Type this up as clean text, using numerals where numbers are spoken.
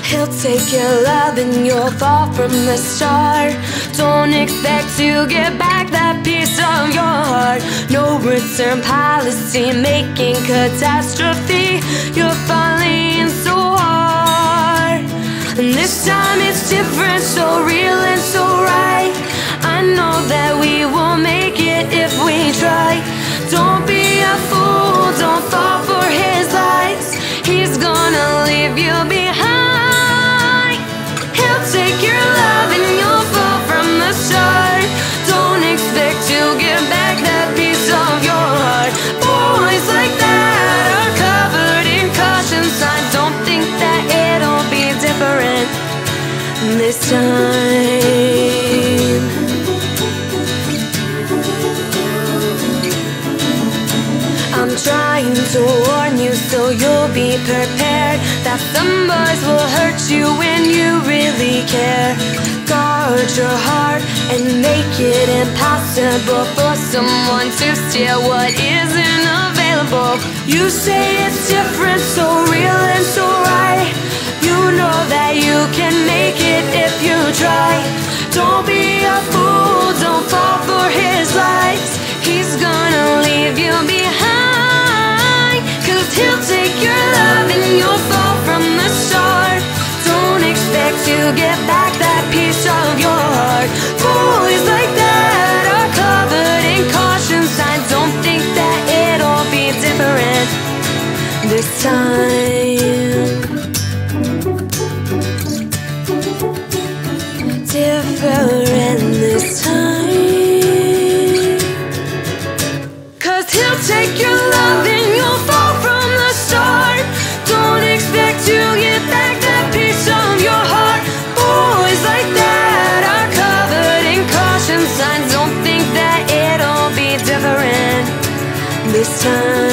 He'll take your love and you'll fall from the start. Don't expect to get back that piece of your heart. No return policy, making catastrophe. You're falling so hard, and this time it's different, so real and so right. I know that we will make it if we try. Don't be a fool, don't fall for his lies. He's gonna leave you behind. He'll take your love and you'll fall from the start. Don't expect to get back that piece of your heart. Boys like that are covered in caution signs. Don't think that it'll be different this time. I'm trying to warn you so you'll be prepared that some boys will hurt you when you really care. Guard your heart and make it impossible for someone to steal what isn't available. You say it's different, so real and so right. You know that you can make it if you try. Don't be a fool, don't fall for his lies. He's gonna leave you behind, 'cause he'll take your love and you'll fall from the start. Don't expect to get back that piece of your heart. Boys like that are covered in caution signs. Don't think that it'll be different this time. Different this time, 'cause he'll take your love and you'll fall from the start. Don't expect to get back that piece of your heart. Boys like that are covered in caution signs. Don't think that it'll be different this time.